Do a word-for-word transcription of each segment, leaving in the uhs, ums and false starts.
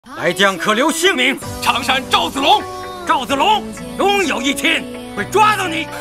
来将可留姓名。 常山赵子龙， 赵子龙，终有一天会抓到你。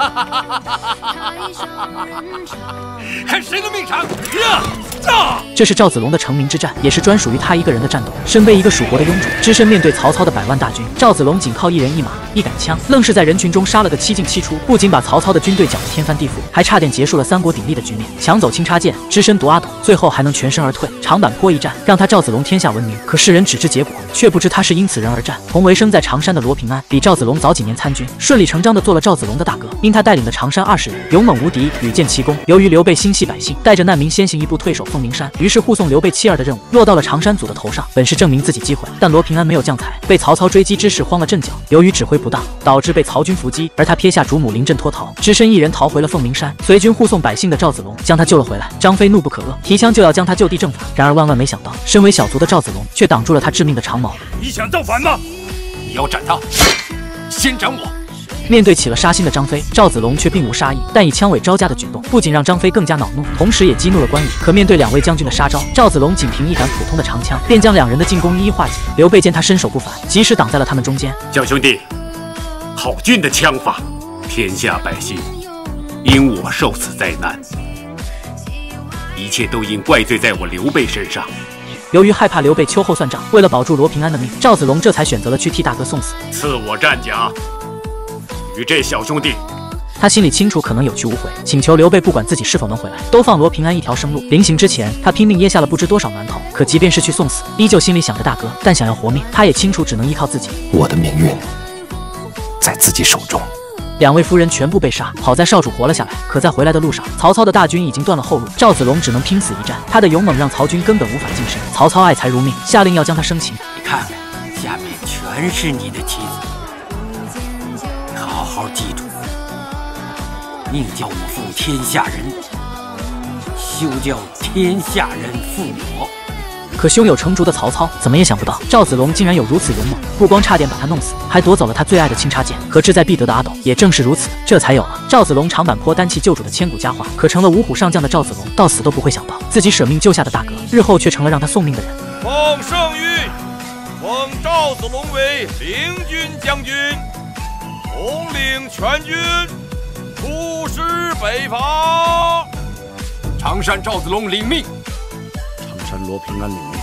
看谁的命长！ 这是赵子龙的成名之战，也是专属于他一个人的战斗。身为一个蜀国的庸主，只身面对曹操的百万大军，赵子龙仅靠一人一马一杆枪，愣是在人群中杀了个七进七出，不仅把曹操的军队搅得天翻地覆，还差点结束了三国鼎立的局面。抢走青插剑，只身夺阿斗，最后还能全身而退。长坂坡一战，让他赵子龙天下闻名。可世人只知结果，却不知他是因此人而战。同为生在常山的罗平安，比赵子龙早几年参军，顺理成章的做了赵子龙的大哥。因他带领的常山二十人勇猛无敌，屡建奇功。由于刘备心系百姓，带着难民先行一步退守凤鸣山，于是护送刘备妻儿的任务落到了常山祖的头上，本是证明自己机会，但罗平安没有将才，被曹操追击之势慌了阵脚。由于指挥不当，导致被曹军伏击，而他撇下主母临阵脱逃，只身一人逃回了凤鸣山。随军护送百姓的赵子龙将他救了回来。张飞怒不可遏，提枪就要将他就地正法，然而万万没想到，身为小卒的赵子龙却挡住了他致命的长矛。 你想造反吗？你要斩他，先斩我。 面对起了杀心的张飞，赵子龙却并无杀意，但以枪尾招架的举动，不仅让张飞更加恼怒，同时也激怒了关羽。可面对两位将军的杀招，赵子龙仅凭一杆普通的长枪，便将两人的进攻一一化解。刘备见他身手不凡，及时挡在了他们中间。 小兄弟，好俊的枪法，天下百姓因我受此灾难，一切都应怪罪在我刘备身上。 由于害怕刘备秋后算账，为了保住罗平安的命，赵子龙这才选择了去替大哥送死。 赐我战甲，与这小兄弟。 他心里清楚可能有去无回，请求刘备不管自己是否能回来，都放罗平安一条生路。临行之前，他拼命噎下了不知多少馒头。可即便是去送死，依旧心里想着大哥，但想要活命，他也清楚只能依靠自己。 我的命运在自己手中。 两位夫人全部被杀，好在少主活了下来。可在回来的路上，曹操的大军已经断了后路，赵子龙只能拼死一战。他的勇猛让曹军根本无法近身。曹操爱才如命，下令要将他生擒。 你看看，下面全是你的妻子，你好好记住，宁叫我负天下人，休叫天下人负我。 可胸有成竹的曹操怎么也想不到，赵子龙竟然有如此勇猛，不光差点把他弄死，还夺走了他最爱的青插剑和志在必得的阿斗。也正是如此，这才有了赵子龙长坂坡单骑救主的千古佳话。可成了五虎上将的赵子龙，到死都不会想到，自己舍命救下的大哥，日后却成了让他送命的人。 奉圣谕，封赵子龙为领军将军，统领全军，出师北伐。常山赵子龙领命。 常山罗平安领命。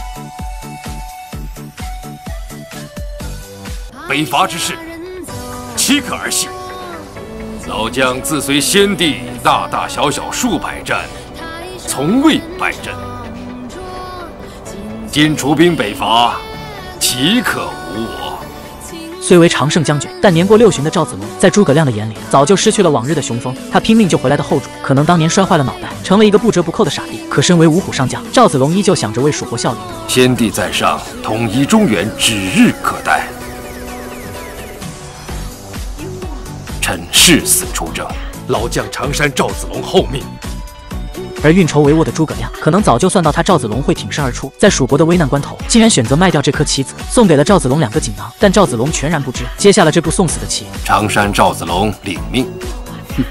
北伐之事，岂可儿戏？老将自随先帝大大小小数百战，从未败阵。今出兵北伐，岂可无我？ 虽为常胜将军，但年过六旬的赵子龙，在诸葛亮的眼里，早就失去了往日的雄风。他拼命救回来的后主，可能当年摔坏了脑袋，成了一个不折不扣的傻弟。可身为五虎上将，赵子龙依旧想着为蜀国效力。 先帝在上，统一中原指日可待。臣誓死出征。 老将常山赵子龙后命。 而运筹帷幄的诸葛亮，可能早就算到他赵子龙会挺身而出，在蜀国的危难关头，竟然选择卖掉这颗棋子，送给了赵子龙两个锦囊。但赵子龙全然不知，接下了这步送死的棋。 常山赵子龙领命。 哼，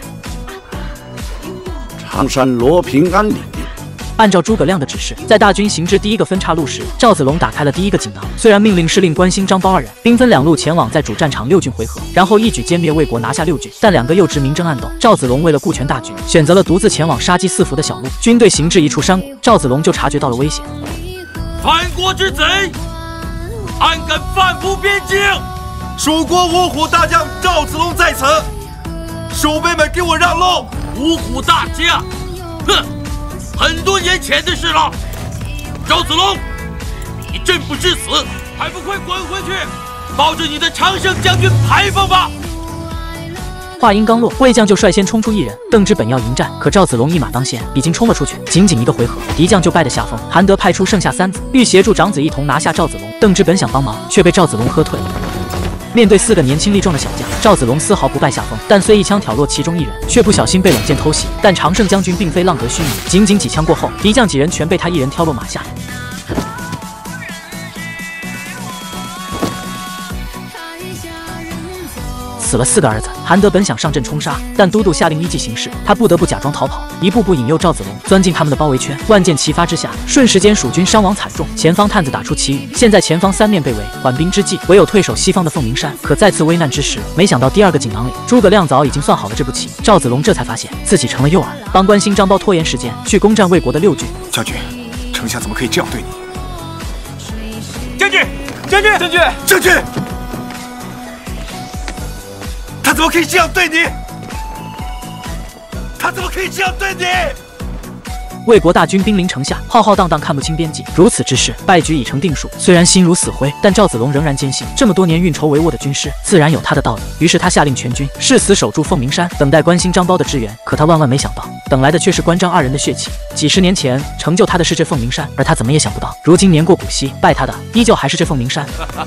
常山罗平安领命。 按照诸葛亮的指示，在大军行至第一个分岔路时，赵子龙打开了第一个锦囊。虽然命令是令关兴、张苞二人兵分两路前往在主战场六郡回合，然后一举歼灭魏国，拿下六郡，但两个又知明争暗斗。赵子龙为了顾全大局，选择了独自前往杀鸡饲伏的小路。军队行至一处山谷，赵子龙就察觉到了危险。 叛国之贼，安敢犯伏边境！蜀国五虎大将赵子龙在此，守备们给我让路！五虎大将，哼！很多年前的事了，赵子龙，你朕不知死，还不快滚回去，抱着你的常胜将军牌坊吧！ 话音刚落，魏将就率先冲出一人。邓芝本要迎战，可赵子龙一马当先，已经冲了出去。仅仅一个回合，敌将就败得下风。韩德派出剩下三子，欲协助长子一同拿下赵子龙。邓芝本想帮忙，却被赵子龙喝退了。面对四个年轻力壮的小将，赵子龙丝毫不败下风，但虽一枪挑落其中一人，却不小心被冷箭偷袭。但常胜将军并非浪得虚名，仅仅几枪过后，敌将几人全被他一人挑落马下。 死了四个儿子。韩德本想上阵冲杀，但都督下令依计行事，他不得不假装逃跑，一步步引诱赵子龙钻进他们的包围圈。万箭齐发之下，瞬时间蜀军伤亡惨重，前方探子打出旗语。现在前方三面被围，缓兵之计，唯有退守西方的凤鸣山。可再次危难之时，没想到第二个锦囊里，诸葛亮早已经算好了这步棋。赵子龙这才发现自己成了诱饵，帮关兴、张苞拖延时间，去攻占魏国的六郡。 将军，丞相怎么可以这样对你？ 将军，将军，将军， 将军，他怎么可以这样对你？他怎么可以这样对你？ 魏国大军兵临城下，浩浩荡荡，看不清边际。如此之势，败局已成定数。虽然心如死灰，但赵子龙仍然坚信，这么多年运筹帷幄的军师，自然有他的道理。于是他下令全军誓死守住凤鸣山，等待关兴、张苞的支援。可他万万没想到，等来的却是关张二人的血气。几十年前成就他的是这凤鸣山，而他怎么也想不到，如今年过古稀，败他的依旧还是这凤鸣山。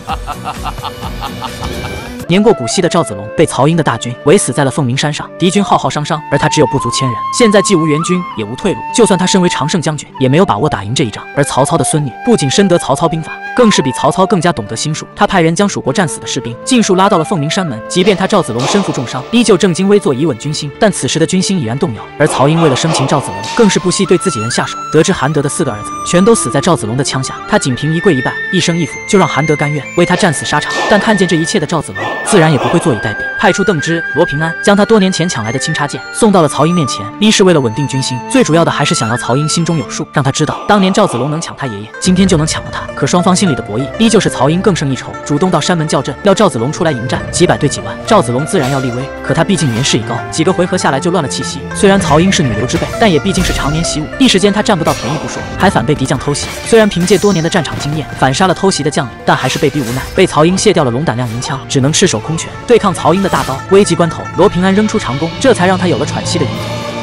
年过古稀的赵子龙被曹营的大军围死在了凤鸣山上，敌军浩浩汤汤，而他只有不足千人。现在既无援军，也无退路，就算他身为常胜将军，也没有把握打赢这一仗。而曹操的孙女不仅深得曹操兵法，更是比曹操更加懂得心术。他派人将蜀国战死的士兵尽数拉到了凤鸣山门，即便他赵子龙身负重伤，依旧正襟危坐以稳军心。但此时的军心已然动摇，而曹营为了生擒赵子龙，更是不惜对自己人下手。得知韩德的四个儿子全都死在赵子龙的枪下，他仅凭一跪一拜，一生一俯，就让韩德甘愿为他战死沙场。但看见这一切的赵子龙自然也不会坐以待毙，派出邓芝、罗平安将他多年前抢来的钦差剑送到了曹营面前。一是为了稳定军心，最主要的还是想要曹营心中有数，让他知道当年赵子龙能抢他爷爷，今天就能抢了他。可双方心里的博弈依旧是曹营更胜一筹，主动到山门叫阵，要赵子龙出来迎战，几百对几万，赵子龙自然要立威。可他毕竟年事已高，几个回合下来就乱了气息。虽然曹营是女流之辈，但也毕竟是常年习武，一时间他占不到便宜不说，还反被敌将偷袭。虽然凭借多年的战场经验反杀了偷袭的将领，但还是被逼无奈，被曹营卸掉了龙胆亮银枪，只能赤手空拳对抗曹营的大刀。危急关头，罗平安扔出长弓，这才让他有了喘息的余地。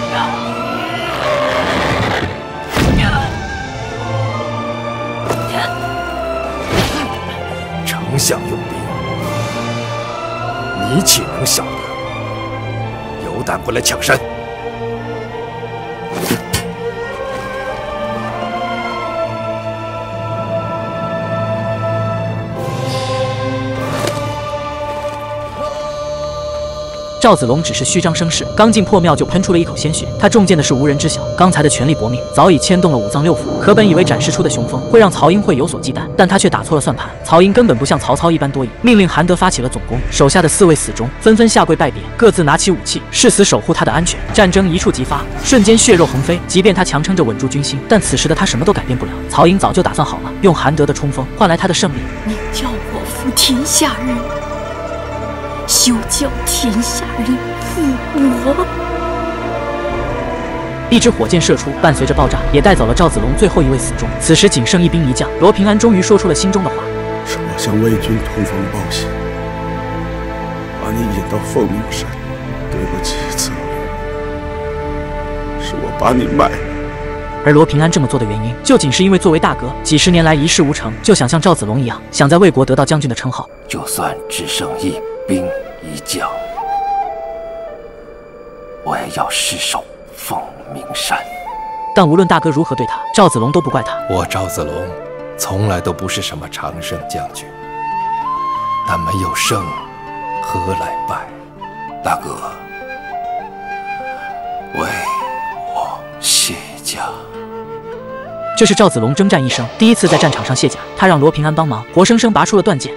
丞相用兵，你岂能晓得？有胆过来抢山！ 赵子龙只是虚张声势，刚进破庙就喷出了一口鲜血。他中箭的是无人知晓，刚才的全力搏命早已牵动了五脏六腑。可本以为展示出的雄风会让曹营会有所忌惮，但他却打错了算盘。曹营根本不像曹操一般多疑，命令韩德发起了总攻，手下的四位死忠纷纷下跪拜别，各自拿起武器，誓死守护他的安全。战争一触即发，瞬间血肉横飞。即便他强撑着稳住军心，但此时的他什么都改变不了。曹营早就打算好了，用韩德的冲锋换来他的胜利。 你叫我负天下人，休叫天下人负我。 一支火箭射出，伴随着爆炸，也带走了赵子龙最后一位死忠。此时仅剩一兵一将，罗平安终于说出了心中的话： 是我向魏军通风报信，把你引到凤鸣山，对不起子龙，是我把你卖了。 而罗平安这么做的原因，就仅是因为作为大哥，几十年来一事无成，就想像赵子龙一样，想在魏国得到将军的称号。 就算只剩一兵一将，我也要誓守凤鸣山。 但无论大哥如何对他，赵子龙都不怪他。 我赵子龙从来都不是什么常胜将军，但没有胜，何来败？ 大哥，为我卸甲。 这是赵子龙征战一生第一次在战场上卸甲，他让罗平安帮忙，活生生拔出了断剑。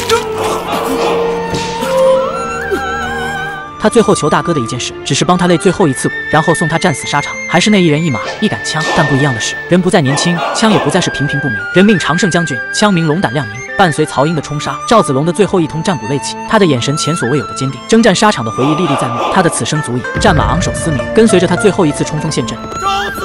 他最后求大哥的一件事，只是帮他擂最后一次鼓，然后送他战死沙场。还是那一人一马一杆枪，但不一样的是，人不再年轻，枪也不再是平平不明，人命常胜将军，枪名龙胆亮银。伴随曹营的冲杀，赵子龙的最后一通战鼓擂起，他的眼神前所未有的坚定，征战沙场的回忆历历在目。他的此生足矣，战马昂首嘶鸣，跟随着他最后一次冲锋陷阵。 赵子